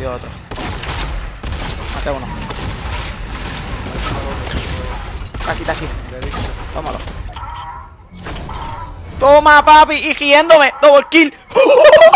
jodió otro. Mate uno. Está aquí. Tómalo. Toma, papi, y riéndome. Double kill.